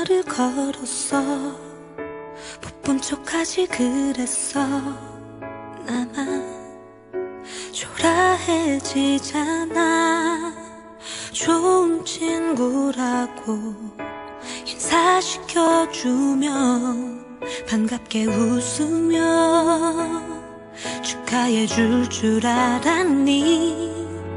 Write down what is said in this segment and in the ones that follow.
너를 걸었어. 못 본 척하지 그랬어. 나만 초라해지잖아. 좋은 친구라고 인사시켜주면 반갑게 웃으며 축하해줄 줄 알았니.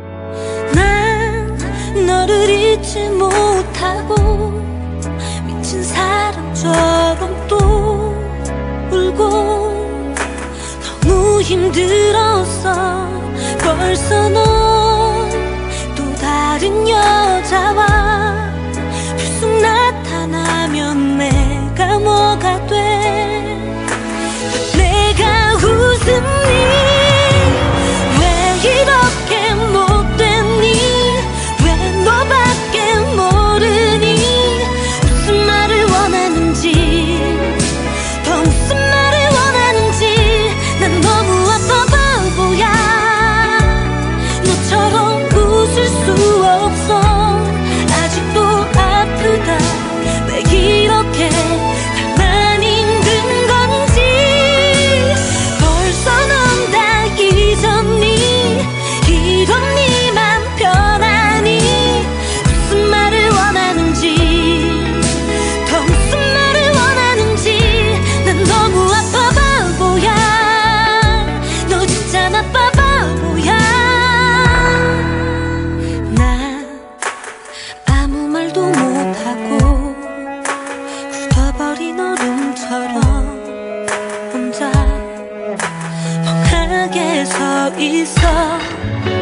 난 너를 잊지 못하고 미친 사람처럼 또 울고 너무 힘들었어. 벌써 넌 또 다른 여자와 불쑥 나타나면 내가 뭐가 돼. 내가 웃음니? 왜 이렇게 못됐니? 왜 너밖에 모르니? 무슨 말을 원하는지, 더 무슨 말을 원하는지. 난 너무 아파 바보야. 너처럼 웃을 수 없어. 아직도 아프다. 왜 이렇게 나만 힘든 건지. 벌써 넌 다 잊었니? 이런 네만 편하니? 무슨 말을 원하는지, 더 무슨 말을 원하는지. 난 너무 아파 바보야. 너 진짜 나빠 바보야. 난 아무 말도 못하고 굳어버린 얼음처럼 혼자 멍하게 서 있어.